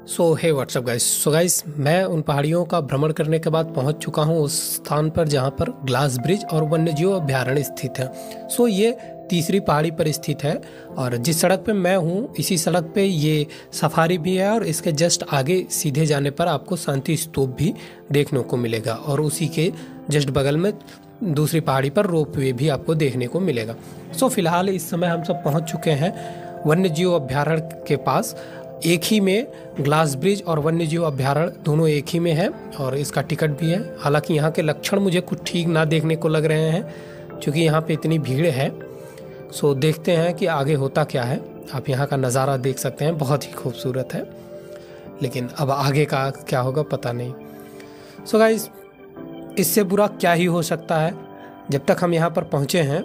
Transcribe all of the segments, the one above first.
सो hey what's up guys. So guys, मैं उन पहाड़ियों का भ्रमण करने के बाद पहुंच चुका हूं उस स्थान पर जहां पर ग्लास ब्रिज और वन्यजीव अभ्यारण्य स्थित है। सो ये तीसरी पहाड़ी पर स्थित है और जिस सड़क पे मैं हूं इसी सड़क पे ये सफारी भी है और इसके जस्ट आगे सीधे जाने पर आपको शांति स्तूप भी देखने को मिलेगा और उसी के जस्ट बगल में दूसरी पहाड़ी पर रोप वे भी आपको देखने को मिलेगा। सो फिलहाल इस समय हम सब पहुंच चुके हैं वन्यजीव अभ्यारण्य के पास। एक ही में ग्लास ब्रिज और वन्यजीव अभ्यारण्य दोनों एक ही में है और इसका टिकट भी है। हालांकि यहाँ के लक्षण मुझे कुछ ठीक ना देखने को लग रहे हैं क्योंकि यहाँ पे इतनी भीड़ है। सो देखते हैं कि आगे होता क्या है। आप यहाँ का नज़ारा देख सकते हैं, बहुत ही खूबसूरत है, लेकिन अब आगे का क्या होगा पता नहीं। सो गाइस, इससे बुरा क्या ही हो सकता है। जब तक हम यहाँ पर पहुँचे हैं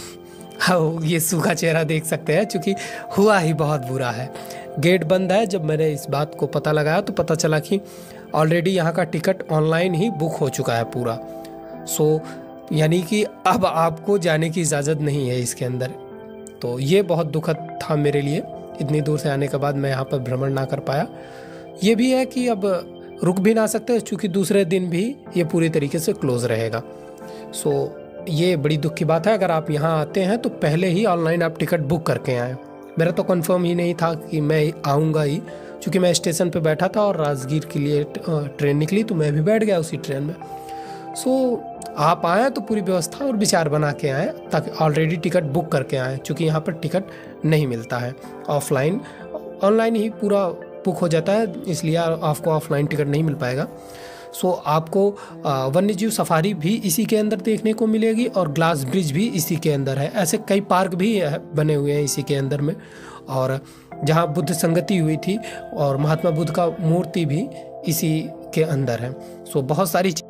हाँ, ये सूखा चेहरा देख सकते हैं क्योंकि हुआ ही बहुत बुरा है। गेट बंद है। जब मैंने इस बात को पता लगाया तो पता चला कि ऑलरेडी यहाँ का टिकट ऑनलाइन ही बुक हो चुका है पूरा। सो यानी कि अब आपको जाने की इजाज़त नहीं है इसके अंदर। तो ये बहुत दुखद था मेरे लिए। इतनी दूर से आने के बाद मैं यहाँ पर भ्रमण ना कर पाया। ये भी है कि अब रुक भी ना सकते क्योंकि दूसरे दिन भी ये पूरी तरीके से क्लोज़ रहेगा। सो ये बड़ी दुख की बात है। अगर आप यहाँ आते हैं तो पहले ही ऑनलाइन आप टिकट बुक करके आएँ। मेरा तो कंफर्म ही नहीं था कि मैं आऊँगा ही, क्योंकि मैं स्टेशन पे बैठा था और राजगीर के लिए ट्रेन निकली तो मैं भी बैठ गया उसी ट्रेन में। सो आप आएँ तो पूरी व्यवस्था और विचार बना के आएँ ताकि ऑलरेडी टिकट बुक करके आएँ, क्योंकि यहाँ पर टिकट नहीं मिलता है ऑफलाइन। ऑनलाइन ही पूरा बुक हो जाता है, इसलिए आपको ऑफलाइन टिकट नहीं मिल पाएगा। सो आपको वन्यजीव सफारी भी इसी के अंदर देखने को मिलेगी और ग्लास ब्रिज भी इसी के अंदर है। ऐसे कई पार्क भी बने हुए हैं इसी के अंदर में, और जहाँ बुद्ध संगति हुई थी और महात्मा बुद्ध का मूर्ति भी इसी के अंदर है। सो बहुत सारी